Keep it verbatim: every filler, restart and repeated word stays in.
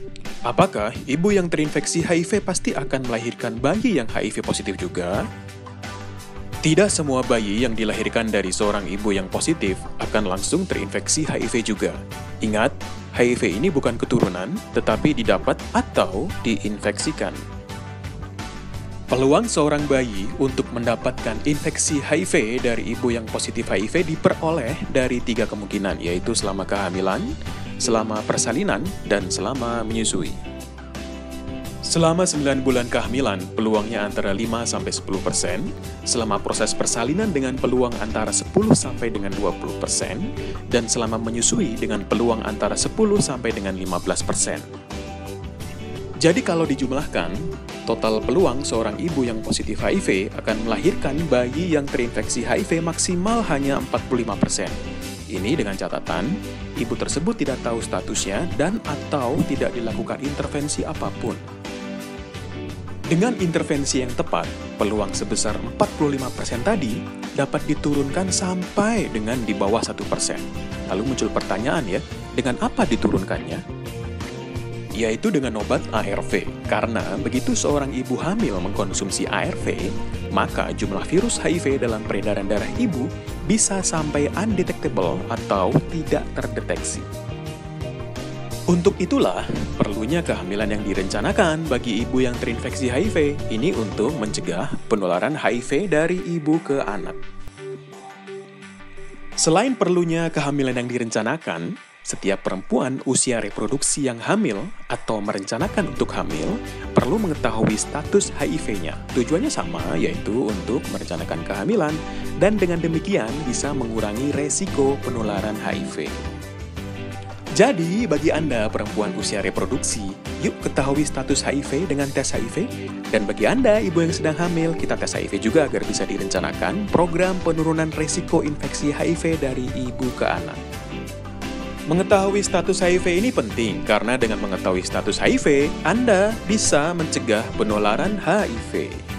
Apakah ibu yang terinfeksi H I V pasti akan melahirkan bayi yang H I V positif juga? Tidak semua bayi yang dilahirkan dari seorang ibu yang positif akan langsung terinfeksi H I V juga. Ingat, H I V ini bukan keturunan, tetapi didapat atau diinfeksikan. Peluang seorang bayi untuk mendapatkan infeksi H I V dari ibu yang positif H I V diperoleh dari tiga kemungkinan, yaitu selama kehamilan, selama persalinan, dan selama menyusui. Selama sembilan bulan kehamilan, peluangnya antara lima sampai sepuluh persen, selama proses persalinan dengan peluang antara sepuluh sampai dengan dua puluh persen, dan selama menyusui dengan peluang antara sepuluh sampai dengan lima belas persen. Jadi kalau dijumlahkan, total peluang seorang ibu yang positif H I V akan melahirkan bayi yang terinfeksi H I V maksimal hanya empat puluh lima persen. Ini dengan catatan, ibu tersebut tidak tahu statusnya dan atau tidak dilakukan intervensi apapun. Dengan intervensi yang tepat, peluang sebesar empat puluh lima persen tadi dapat diturunkan sampai dengan di bawah satu persen. Lalu muncul pertanyaan ya, dengan apa diturunkannya? Yaitu dengan obat A R V. Karena begitu seorang ibu hamil mengkonsumsi A R V, maka jumlah virus H I V dalam peredaran darah ibu bisa sampai undetectable atau tidak terdeteksi. Untuk itulah, perlunya kehamilan yang direncanakan bagi ibu yang terinfeksi H I V. Ini untuk mencegah penularan H I V dari ibu ke anak. Selain perlunya kehamilan yang direncanakan, setiap perempuan usia reproduksi yang hamil atau merencanakan untuk hamil perlu mengetahui status H I V-nya. Tujuannya sama, yaitu untuk merencanakan kehamilan dan dengan demikian bisa mengurangi resiko penularan H I V. Jadi, bagi Anda perempuan usia reproduksi, yuk ketahui status H I V dengan tes H I V. Dan bagi Anda ibu yang sedang hamil, kita tes H I V juga agar bisa direncanakan program penurunan resiko infeksi H I V dari ibu ke anak. Mengetahui status H I V ini penting karena dengan mengetahui status H I V, Anda bisa mencegah penularan H I V.